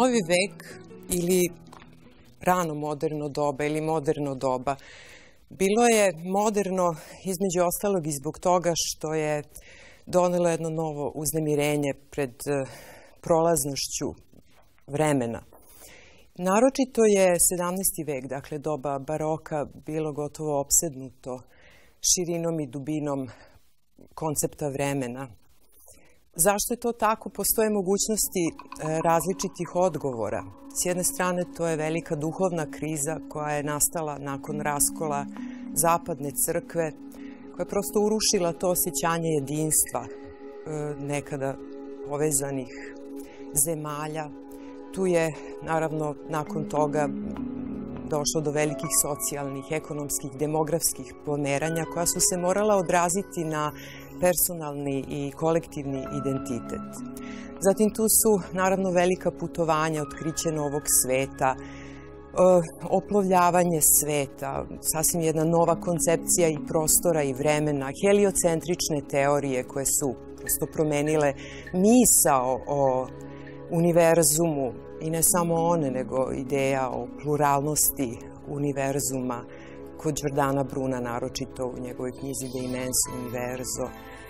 novi vek ili rano moderno doba ili moderno doba bilo je moderno između ostalog i zbog toga što je donelo jedno novo uznemirenje pred prolaznošću vremena. Naročito je 17. vek, dakle doba baroka, bilo gotovo opsednuto širinom i dubinom koncepta vremena. Zašto je to tako? Postoje mogućnosti različitih odgovora. S jedne strane, to je velika duhovna kriza koja je nastala nakon raskola zapadne crkve, koja je prosto urušila to osjećanje jedinstva nekada povezanih zemalja. Tu je, naravno, nakon toga došlo do velikih socijalnih, ekonomskih, demografskih pomeranja koja su se morala odraziti na personalni i kolektivni identitet. Zatim tu su, naravno, velika putovanja, otkriće novog sveta, oplovljavanje sveta, sasvim jedna nova koncepcija i prostora i vremena, heliocentrične teorije koje su prosto promenile misao o univerzumu i ne samo one, nego ideja o pluralnosti univerzuma kod Giordana Bruna, naročito u njegovoj knjizi De Immenso Universo.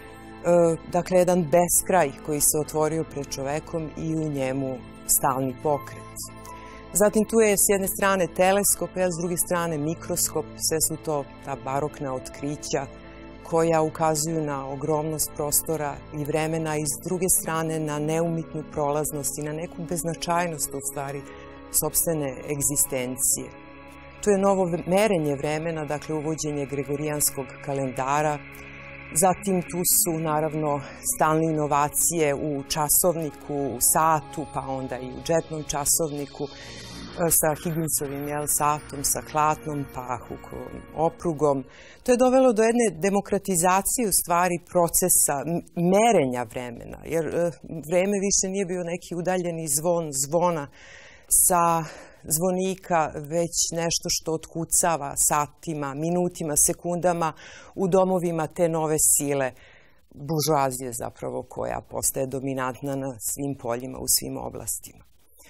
Dakle, jedan beskraj koji se otvorio pred čovekom i u njemu stalni pokret. Zatim tu je s jedne strane teleskop, a s druge strane mikroskop. Sve su to ta barokna otkrića koja ukazuju na ogromnost prostora i vremena i s druge strane na neumitnu prolaznost i na neku beznačajnost u stvari sopstvene egzistencije. Tu je novo merenje vremena, dakle uvođenje gregorijanskog kalendara. Zatim tu su naravno stalne inovacije u časovniku, u satu, pa onda i u džepnom časovniku sa Higginsovim satom, sa klatnom, pa Hookovom oprugom. To je dovelo do jedne demokratizacije u stvari procesa merenja vremena, jer vreme više nije bio neki udaljeni zvon zvona sa zvonika, već nešto što otkucava satima, minutima, sekundama u domovima te nove sile buržoazije zapravo koja postaje dominantna na svim poljima, u svim oblastima.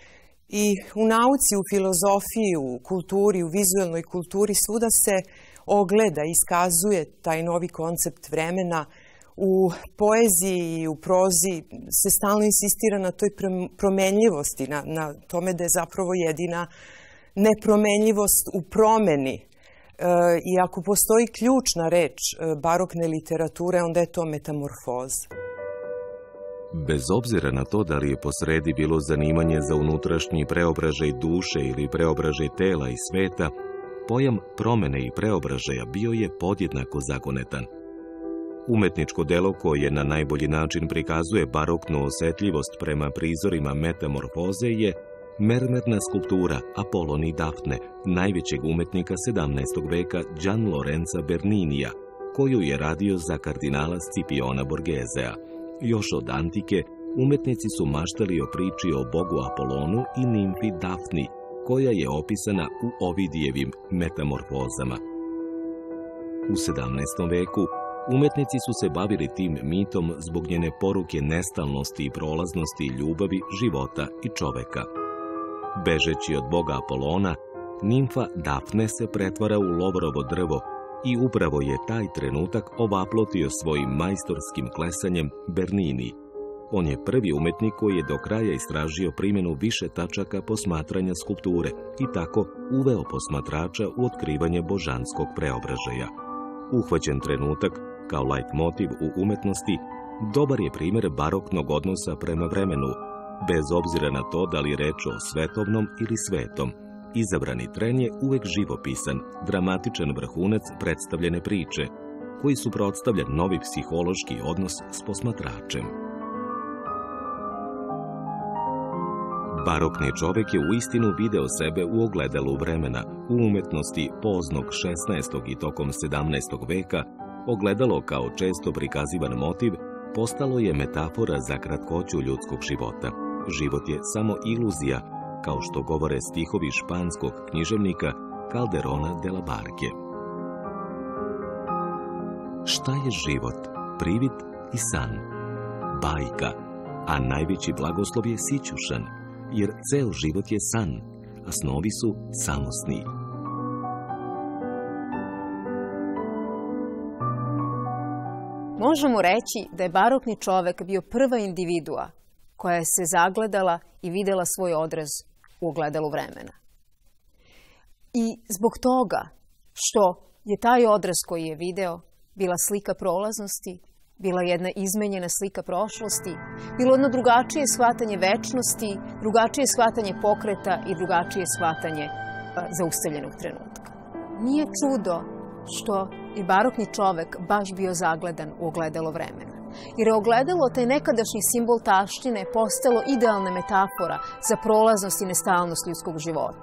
I u nauci, u filozofiji, u kulturi, u vizuelnoj kulturi svuda se ogleda, iskazuje taj novi koncept vremena. U poeziji i u prozi se stalno insistira na toj promenljivosti, na tome da je zapravo jedina nepromenljivost u promeni. I ako postoji ključna reč barokne literature, onda je to metamorfoza. Bez obzira na to da li je posredi bilo zanimanje za unutrašnji preobražaj duše ili preobražaj tela i sveta, pojam promene i preobražaja bio je podjednako zagonetan. Umetničko delo koje na najbolji način prikazuje baroknu osetljivost prema prizorima metamorfoze je mermerna skulptura Apolon i Dafne, najvećeg umetnika 17. veka Gian Lorenza Berninija, koju je radio za kardinala Scipiona Borghesea. Još od antike, umetnici su maštali o priči o bogu Apolonu i nimfi Dafni, koja je opisana u Ovidijevim metamorfozama. U 17. veku, umetnici su se bavili tim mitom zbog njene poruke nestalnosti i prolaznosti ljubavi, života i čoveka. Bežeći od boga Apolona, nimfa Dafne se pretvara u lovorovo drvo i upravo je taj trenutak ovaplotio svojim majstorskim klesanjem Bernini. On je prvi umetnik koji je do kraja istražio primjenu više tačaka posmatranja skulpture i tako uveo posmatrača u otkrivanje božanskog preobražaja. Uhvaćen trenutak, kao leitmotiv u umetnosti, dobar je primjer baroknog odnosa prema vremenu, bez obzira na to da li je reč o svetovnom ili svetom. Izabrani tren je uvek živopisan, dramatičan vrhunac predstavljene priče, koji suprotstavlja novi psihološki odnos s posmatračem. Barokni čovek je uistinu video sebe u ogledalu vremena. U umetnosti poznog 16. i tokom 17. veka ogledalo kao često prikazivan motiv postalo je metafora za kratkoću ljudskog života. Život je samo iluzija, kao što govore stihovi španskog književnika Calderona de la Barque. Šta je život? Privid i san. Bajka, a najveći blagoslov je sićušan. jer ceo život je san, a snovi su samo sni. Možemo reći da je barokni čovek bio prva individua koja je se zagledala i videla svoj odraz u ogledalu vremena. I zbog toga što je taj odraz koji je video bila slika prolaznosti, bila jedna izmenjena slika prošlosti, bilo jedno drugačije shvatanje večnosti, drugačije shvatanje pokreta i drugačije shvatanje zaustavljenog trenutka. Nije čudo što je barokni čovek baš bio zagledan u ogledalo vremena. Jer je ogledalo, taj nekadašnji simbol taštine, postalo idealna metafora za prolaznost i nestalnost ljudskog života.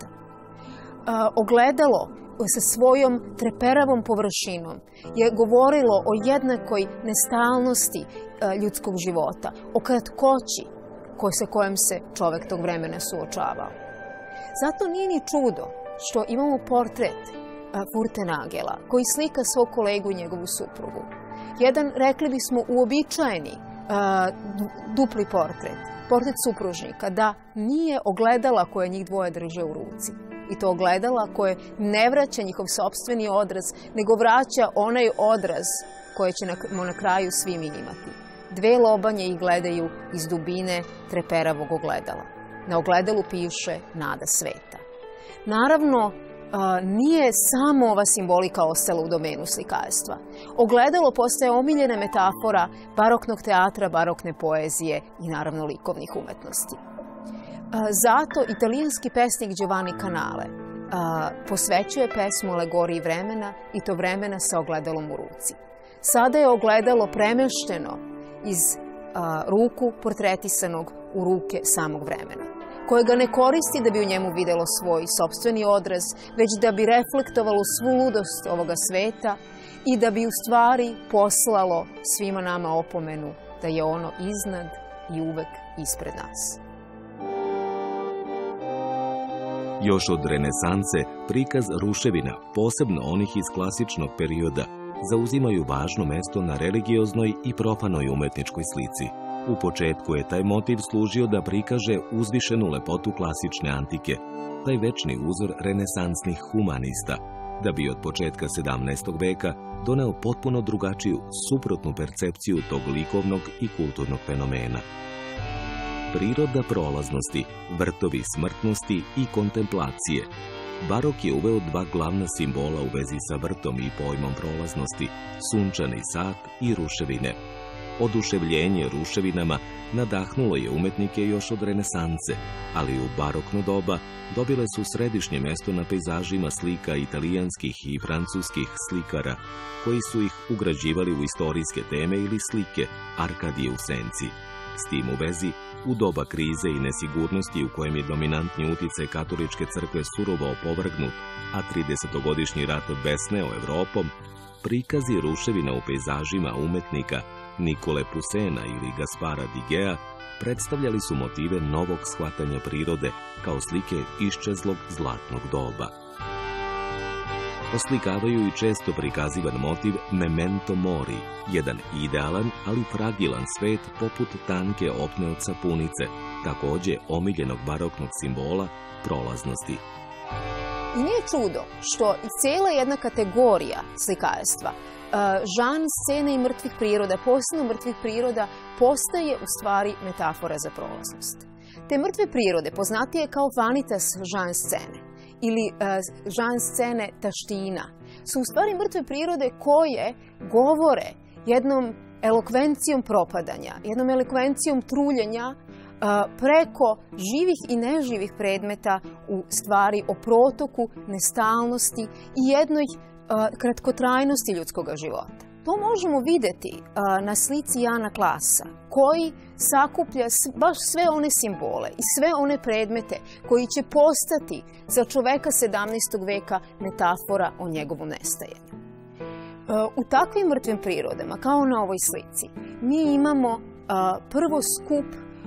Ogledalo sa svojom treperavom površinom je govorilo o jednakoj nestalnosti ljudskog života, o kratkoći sa kojom se čovek tog vremena suočavao. Zato nije ni čudo što imamo portret Furtenagela, koji slika svog kolegu i njegovu suprugu. Jedan, rekli bismo, uobičajeni dupli portret supružnika, da nije ogledala koje njih dvoje drže u ruci. I to ogledala koje ne vraća njihov sopstveni odraz, nego vraća onaj odraz koje ćemo na kraju svi mi imati. Dve lobanje ih gledaju iz dubine treperavog ogledala. Na ogledalu piše nada sveta. Naravno, nije samo ova simbolika ostala u domenu slikarstva. Ogledalo postaje omiljena metafora baroknog teatra, barokne poezije i naravno likovnih umetnosti. Zato italijanski pesnik Giovanni Canale posvećuje pesmu alegoriji vremena i to vremena sa ogledalom u ruci. Sada je ogledalo premešteno iz ruku portretisanog u ruke samog vremena, koje ga ne koristi da bi u njemu videlo svoj sopstveni odraz, već da bi reflektovalo svu ludost ovoga sveta i da bi u stvari poslalo svima nama opomenu da je ono iznad i uvek ispred nas. Još od renesanse prikaz ruševina, posebno onih iz klasičnog perioda, zauzimaju važno mesto na religioznoj i profanoj umetničkoj slici. U početku je taj motiv služio da prikaže uzvišenu lepotu klasične antike, taj večni uzor renesansnih humanista, da bi od početka 17. veka doneo potpuno drugačiju, suprotnu percepciju tog likovnog i kulturnog fenomena. Priroda prolaznosti, vrtovi smrtnosti i kontemplacije. Barok je uveo dva glavna simbola u vezi sa vrtom i pojmom prolaznosti, sunčani sat i ruševine. Oduševljenje ruševinama nadahnulo je umetnike još od renesanse, ali u barokno doba dobile su središnje mesto na pejzažima slika italijanskih i francuskih slikara, koji su ih ugrađivali u istorijske teme ili slike Arkadije u senci. S tim u vezi, u doba krize i nesigurnosti u kojem je dominantni uticaj katoličke crkve surovo opovrgnut, a 30-godišnji rat besneo Evropom, prikazi ruševina u pejzažima umetnika Nikole Pusena ili Gaspara Digea predstavljali su motive novog shvatanja prirode kao slike iščezlog zlatnog doba. Oslikavaju i često prikazivan motiv memento mori, jedan idealan, ali fragilan svet poput tanke opne od sapunice, takođe omiljenog baroknog simbola prolaznosti. I nije čudo što i cijela jedna kategorija slikarstva, žan scene i mrtvih priroda, posebno mrtvih priroda, postaje u stvari metafora za prolaznost. Te mrtve prirode, poznatije kao vanitas žan scene ili žan scene taština, su u stvari mrtve prirode koje govore jednom elokvencijom propadanja, jednom elokvencijom truljenja preko živih i neživih predmeta u stvari o protoku, nestalnosti i jednoj kratkotrajnosti ljudskog života. To možemo videti na slici Jana Klasa, koji sakuplja baš sve one simbole i sve one predmete koji će postati za čoveka 17. veka metafora o njegovom nestajanju. U takvim mrtvim prirodama, kao na ovoj slici, mi imamo prvo skup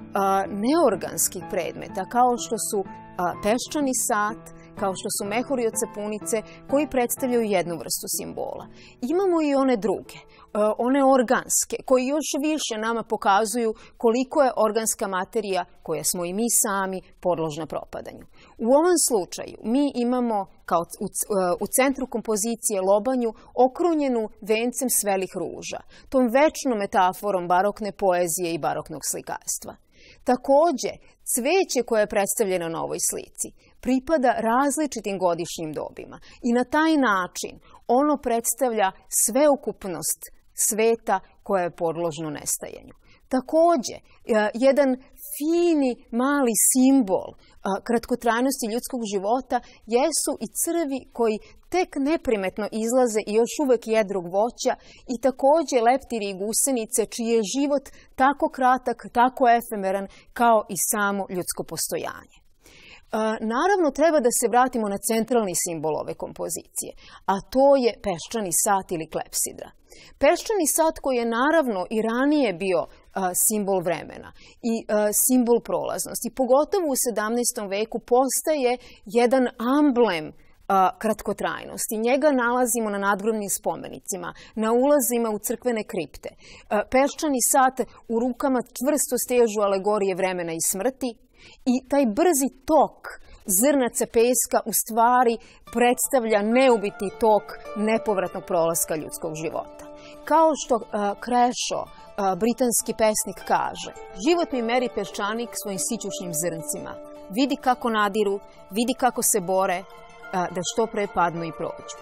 neorganskih predmeta, kao što su peščani sat, kao što su mehuri od sapunice, koji predstavljaju jednu vrstu simbola. Imamo i one druge, one organske, koji još više nama pokazuju koliko je organska materija, koja smo i mi sami, podložna propadanju. U ovom slučaju mi imamo kao u centru kompozicije lobanju okrunjenu vencem svelih ruža, tom večnom metaforom barokne poezije i baroknog slikarstva. Takođe, cveće koje je predstavljeno na ovoj slici pripada različitim godišnjim dobima i na taj način ono predstavlja sveukupnost sveta koje je podložno nestajanju. Takođe, jedan fini mali simbol kratkotrajnosti ljudskog života jesu i crvi koji tek neprimetno izlaze i još uvek jedrog voća i takođe leptiri i gusenice čiji je život tako kratak, tako efemeran kao i samo ljudsko postojanje. Naravno, treba da se vratimo na centralni simbol ove kompozicije, a to je peščani sat ili klepsidra. Peščani sat koji je naravno i ranije bio simbol vremena i simbol prolaznosti, pogotovo u 17. veku postaje jedan amblem kratkotrajnosti. Njega nalazimo na nadgrobnim spomenicima, na ulazima u crkvene kripte. Peščani sat u rukama čvrsto stežu alegorije vremena i smrti i taj brzi tok zrnaca peska u stvari predstavlja neubiti tok nepovratnog prolaska ljudskog života. Kao što Krešo, britanski pesnik, kaže: život mi meri peščanik svojim sićušnjim zrncima. Vidi kako nadiru, vidi kako se bore, da što pre padnu i prođu.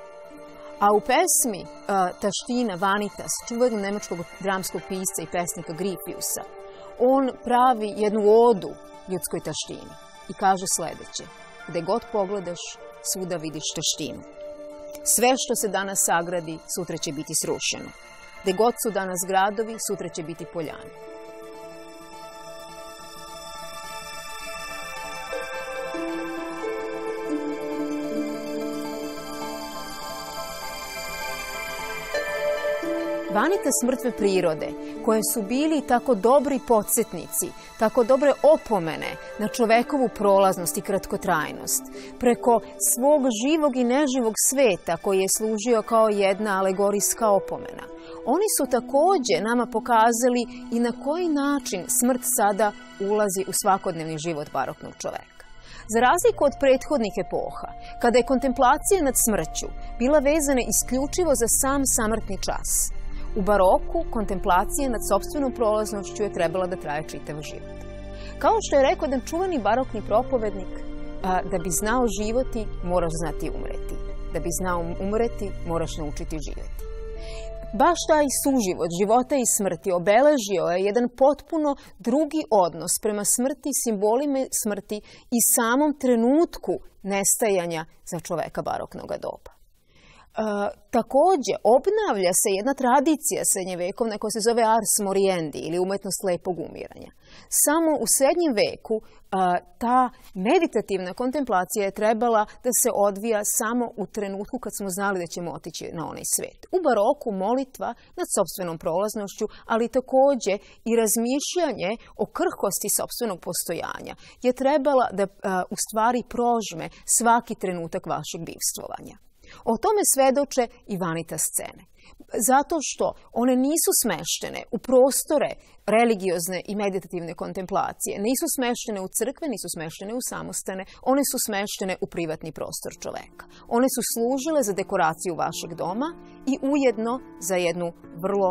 A u pesmi Taština Vanitas, čuvenog nemačkog dramskog pisca i pesnika Grifiusa, on pravi jednu odu ljudskoj taštini i kaže sledeće: gde god pogledaš, svuda vidiš taštinu. Sve što se danas sagradi, sutra će biti srušeno. Gde god su danas gradovi, sutra će biti poljani. Vanitas mrtve prirode, koje su bili tako dobri podsjetnici, tako dobre opomene na čovekovu prolaznost i kratkotrajnost, preko svog živog i neživog sveta koji je služio kao jedna alegorijska opomena. Oni su takođe nama pokazali i na koji način smrt sada ulazi u svakodnevni život baroknog čoveka. Za razliku od prethodnih epoha, kada je kontemplacija nad smrću bila vezana isključivo za sam samrtni čas, u baroku kontemplacija nad sopstvenom prolaznošću je trebala da traje čitav život. Kao što je rekao jedan čuveni barokni propovednik, da bi znao životi, moraš znati umreti. Da bi znao umreti, moraš naučiti živeti. Baš taj suživot života i smrti obeležio je jedan potpuno drugi odnos prema smrti, simbolima smrti i samom trenutku nestajanja za čoveka baroknog doba. Takođe, obnavlja se jedna tradicija srednjevekovna koja se zove ars moriendi ili umetnost lepog umiranja. Samo u srednjem veku ta meditativna kontemplacija je trebala da se odvija samo u trenutku kad smo znali da ćemo otići na onaj svet. U baroku molitva nad sopstvenom prolaznošću, ali takođe i razmišljanje o krhkosti sopstvenog postojanja je trebala da u stvari prožme svaki trenutak vašeg bivstvovanja. O tome svedoče i vanitas scene. Zato što one nisu smeštene u prostore religiozne i meditativne kontemplacije, nisu smeštene u crkve, nisu smeštene u samostane, one su smeštene u privatni prostor čoveka. One su služile za dekoraciju vašeg doma i ujedno za jednu vrlo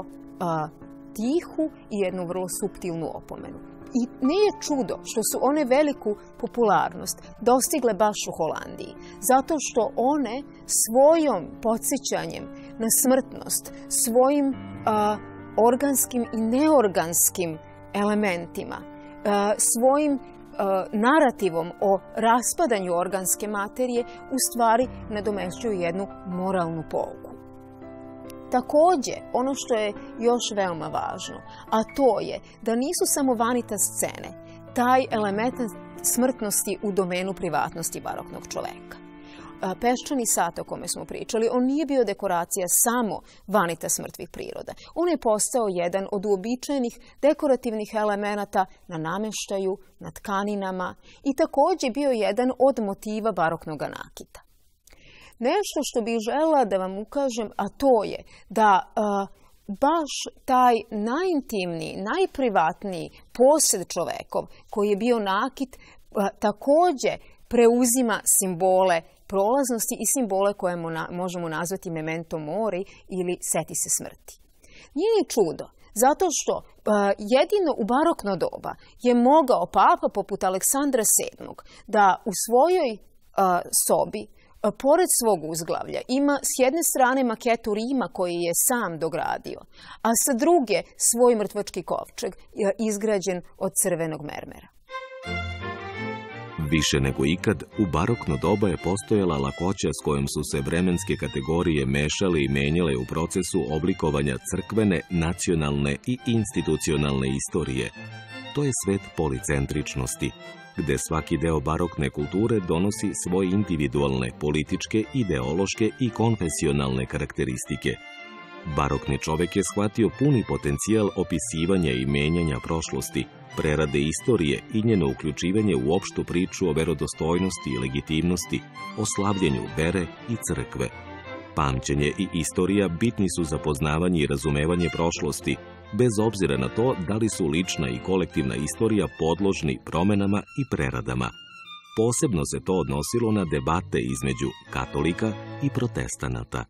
tihu i jednu vrlo suptilnu opomenu. I nije čudo što su one veliku popularnost dostigle baš u Holandiji, zato što one svojom podsjećanjem na smrtnost, svojim organskim i neorganskim elementima, svojim narativom o raspadanju organske materije u stvari nadomešćuju jednu moralnu pouku. Takođe, ono što je još veoma važno, a to je da nisu samo vanitas scene, taj element smrtnosti u domenu privatnosti baroknog čoveka. peščani sat o kome smo pričali, on nije bio dekoracija samo vanitas mrtvih priroda. On je postao jedan od uobičajenih dekorativnih elemenata na nameštaju, na tkaninama i također bio jedan od motiva baroknog nakita. Nešto što bih željela da vam ukažem, a to je da baš taj najintimniji, najprivatniji posjed čovekov koji je bio nakit također preuzima simbole prolaznosti i simbole koje možemo nazvati memento mori ili seti se smrti. Nije ni čudo, zato što jedino u barokno doba je mogao papa poput Aleksandra VII da u svojoj sobi pored svog uzglavlja ima s jedne strane maketu Rima koji je sam dogradio, a sa druge svoj mrtvački kovčeg izgrađen od crvenog mermera. Više nego ikad, u barokno doba je postojala lakoća s kojom su se vremenske kategorije mešale i menjale u procesu oblikovanja crkvene, nacionalne i institucionalne istorije. To je svet policentričnosti, gde svaki deo barokne kulture donosi svoje individualne, političke, ideološke i konfesionalne karakteristike. Barokni čovek je shvatio puni potencijal opisivanja i menjanja prošlosti, prerade istorije i njeno uključivanje u opštu priču o verodostojnosti i legitimnosti, o slavljenju vere i crkve. Pamćenje i istorija bitni su za poznavanje i razumevanje prošlosti, bez obzira na to da li su lična i kolektivna istorija podložni promenama i preradama. Posebno se to odnosilo na debate između katolika i protestanata.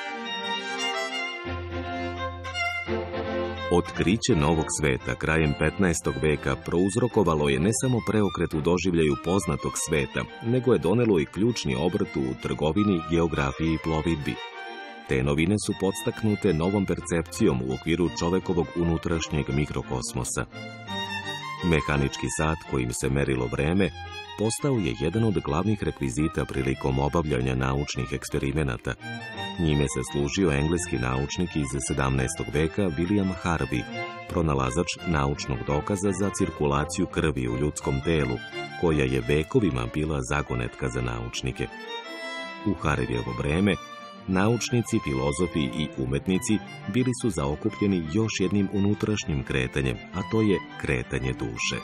Otkriće novog sveta krajem 15. veka prouzrokovalo je ne samo preokret u doživljaju poznatog sveta, nego je donelo i ključni obrt u trgovini, geografiji i plovidbi. Te novine su podstaknute novom percepcijom u okviru čovekovog unutrašnjeg mikrokosmosa. Mehanički sat kojim se merilo vreme postao je jedan od glavnih rekvizita prilikom obavljanja naučnih eksperimenata. Njime se služio engleski naučnik iz 17. veka William Harvey, pronalazač naučnog dokaza za cirkulaciju krvi u ljudskom telu, koja je vekovima bila zagonetka za naučnike. U Harveyovo vreme naučnici, filozofi i umetnici bili su zaokupljeni još jednim unutrašnjim kretanjem, a to je kretanje duše.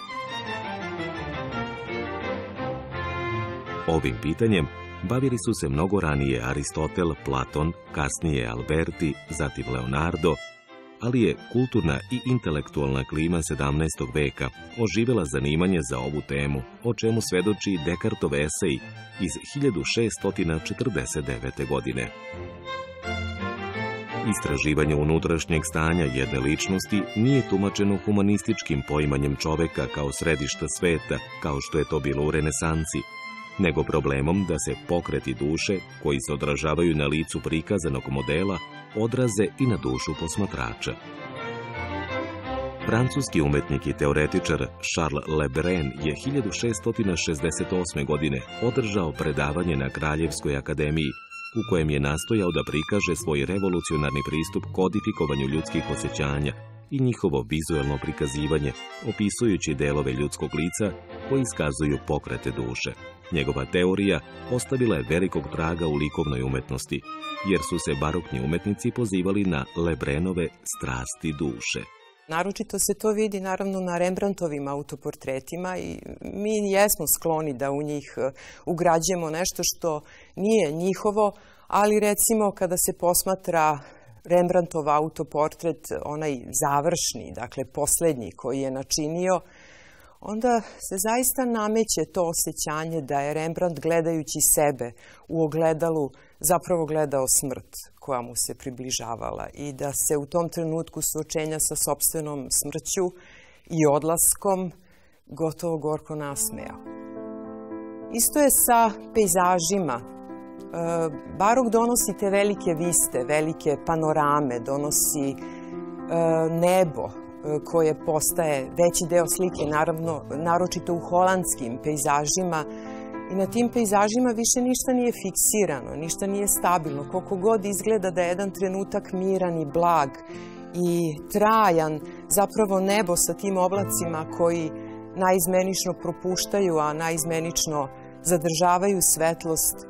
Ovim pitanjem bavili su se mnogo ranije Aristotel, Platon, kasnije Alberti, zatim Leonardo, ali je kulturna i intelektualna klima 17. veka oživela zanimanje za ovu temu, o čemu svedoči Descartov esej iz 1649. godine. Istraživanje unutrašnjeg stanja jedne ličnosti nije tumačeno humanističkim poimanjem čoveka kao središta sveta, kao što je to bilo u renesansi, nego problemom da se pokreti duše, koji se odražavaju na licu prikazanog modela, odraze i na dušu posmatrača. Francuski umetnik i teoretičar Charles Le Brun je 1668. godine održao predavanje na Kraljevskoj akademiji, u kojem je nastojao da prikaže svoj revolucionarni pristup kodifikovanju ljudskih osjećanja i njihovo vizuelno prikazivanje, opisujući delove ljudskog lica koji iskazuju pokrete duše. Njegova teorija ostavila je velikog traga u likovnoj umetnosti, jer su se barokni umetnici pozivali na Le Brunove strasti duše. Naročito se to vidi naravno na Rembrandtovim autoportretima i mi jesmo skloni da u njih ugrađujemo nešto što nije njihovo, ali recimo kada se posmatra Rembrandtov autoportret, onaj završni, dakle posljednji koji je načinio, onda se zaista nameće to osjećanje da je Rembrandt gledajući sebe u ogledalu zapravo gledao smrt koja mu se približavala i da se u tom trenutku suočenja sa sopstvenom smrću i odlaskom gotovo gorko nasmejao. Isto je sa pejzažima. Barok donosi te velike viste, velike panorame, donosi nebo koje postaje veći deo slike, naravno, naročito u holandskim pejzažima. I na tim pejzažima više ništa nije fiksirano, ništa nije stabilno. Koliko god izgleda da je jedan trenutak miran i blag i trajan, zapravo nebo sa tim oblacima koji naizmenično propuštaju, a naizmenično zadržavaju svetlost,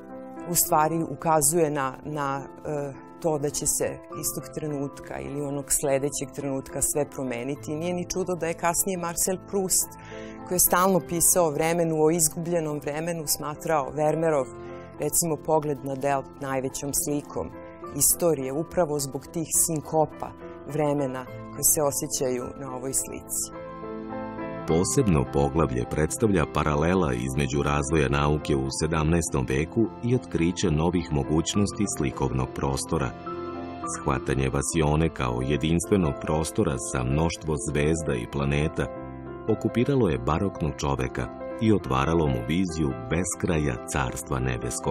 u stvari ukazuje na to da će se istog trenutka ili onog sledećeg trenutka sve promeniti. Nije ni čudo da je kasnije Marcel Proust, koji je stalno pisao o vremenu, o izgubljenom vremenu, smatrao Vermeerov, recimo, pogled na Delft najvećom slikom istorije, upravo zbog tih sinkopa vremena koje se osjećaju na ovoj slici. Posebno poglavlje predstavlja paralela između razvoja nauke u 17. veku i otkrića novih mogućnosti slikovnog prostora. Shvatanje vasione kao jedinstvenog prostora sa mnoštvo zvezda i planeta okupiralo je baroknog čoveka i otvaralo mu viziju beskraja carstva nebeskog.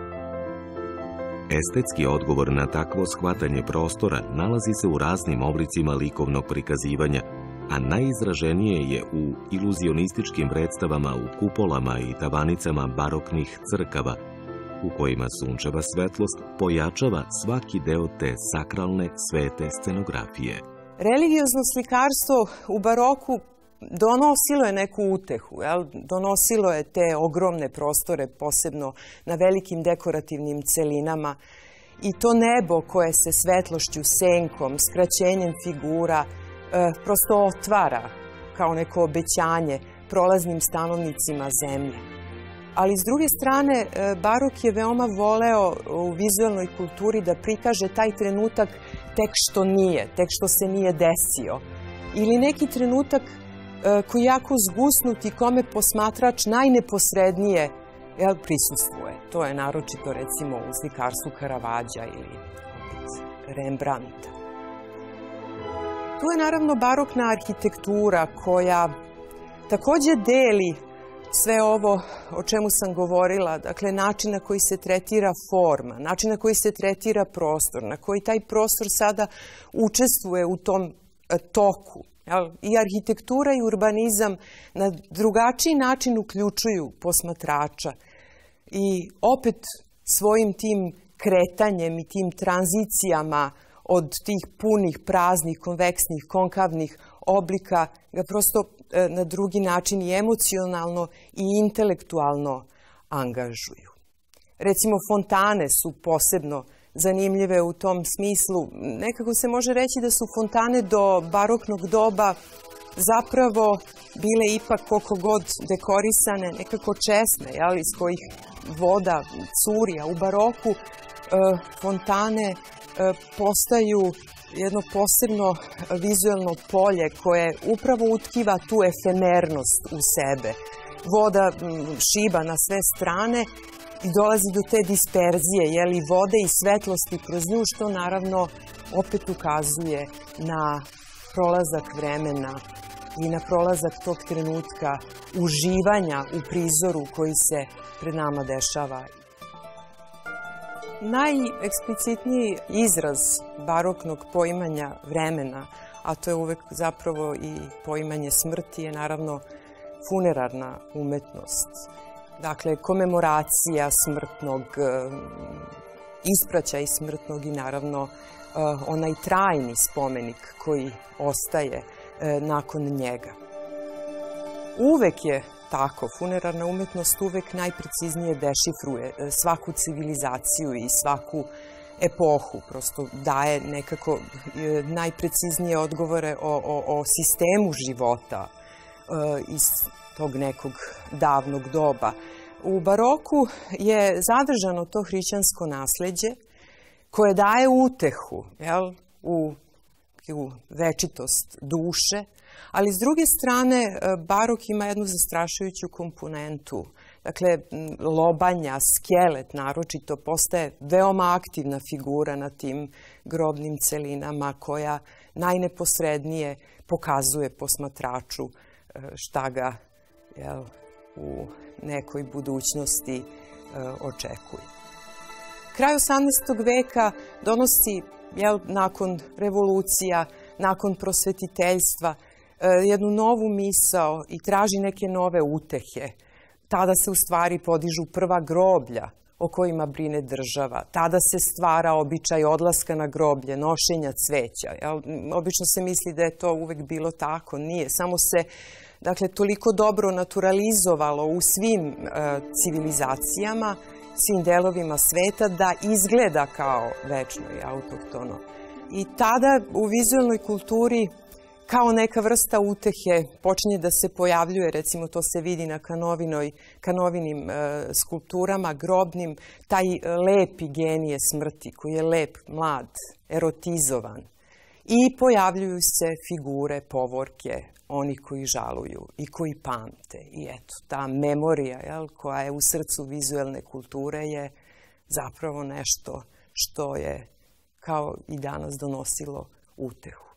Estetski odgovor na takvo shvatanje prostora nalazi se u raznim oblicima likovnog prikazivanja, a najizraženije je u iluzionističkim predstavama u kupolama i tavanicama baroknih crkava, u kojima sunčeva svetlost pojačava svaki deo te sakralne svete scenografije. Religiozno slikarstvo u baroku donosilo je neku utehu, donosilo je te ogromne prostore, posebno na velikim dekorativnim celinama, i to nebo koje se svetlošću, senkom, skraćenjem figura prosto otvara kao neko obećanje prolaznim stanovnicima zemlje. Ali s druge strane, barok je veoma voleo u vizualnoj kulturi da prikaže taj trenutak tek što nije, tek što se nije desio. Ili neki trenutak koji je jako zgusnut i kome posmatrač najneposrednije prisustvuje. To je naročito, recimo, u slikarstvu Caravaggea ili Rembrandta. Tu je naravno barokna arhitektura koja takođe deli sve ovo o čemu sam govorila, dakle način na koji se tretira forma, način na koji se tretira prostor, na koji taj prostor sada učestvuje u tom toku. I arhitektura i urbanizam na drugačiji način uključuju posmatrača i opet svojim tim kretanjem i tim tranzicijama od tih punih, praznih, konveksnih, konkavnih oblika ga prosto na drugi način i emocionalno i intelektualno angažuju. Recimo, fontane su posebno zanimljive u tom smislu. Nekako se može reći da su fontane do baroknog doba zapravo bile ipak koliko god dekorisane, nekako česme, iz kojih voda curi, a u baroku fontane postaju jedno posebno vizuelno polje koje upravo utkiva tu efemernost u sebe. Voda šiba na sve strane i dolazi do te disperzije, vode i svetlosti kroz nju, što naravno opet ukazuje na prolazak vremena i na prolazak tog trenutka uživanja u prizoru koji se pred nama dešava. Najeksplicitniji izraz baroknog poimanja vremena, a to je uvek zapravo i poimanje smrti, je naravno funerarna umetnost. Dakle, komemoracija smrtnog, ispraćaj smrtnog i naravno onaj trajni spomenik koji ostaje nakon njega. Uvek je tako. Funerarna umetnost uvek najpreciznije dešifruje svaku civilizaciju i svaku epohu. Prosto daje nekako najpreciznije odgovore o sistemu života iz tog nekog davnog doba. U baroku je zadržano to hrišćansko nasleđe koje daje utehu u večitost duše, ali s druge strane barok ima jednu zastrašujuću komponentu. Dakle, lobanja, skelet naročito postaje veoma aktivna figura na tim grobnim celinama koja najneposrednije pokazuje posmatraču šta ga u nekoj budućnosti očekuje. Kraj 18. veka donosi, nakon revolucija, nakon prosvetiteljstva, jednu novu misao i traži neke nove utehe. Tada se u stvari podižu prva groblja o kojima brine država. Tada se stvara običaj odlaska na groblje, nošenja cveća. Obično se misli da je to uvek bilo tako. Nije. Samo se toliko dobro naturalizovalo u svim civilizacijama svim delovima sveta da izgleda kao večno i autohtono. I tada u vizualnoj kulturi kao neka vrsta utehe počinje da se pojavljuje, recimo to se vidi na Kanovinim skulpturama, grobnim, taj lepi genije smrti koji je lep, mlad, erotizovan. I pojavljuju se figure, povorke, oni koji žaluju i koji pamte. I eto, ta memorija koja je u srcu vizualne kulture je zapravo nešto što je kao i danas donosilo utehu.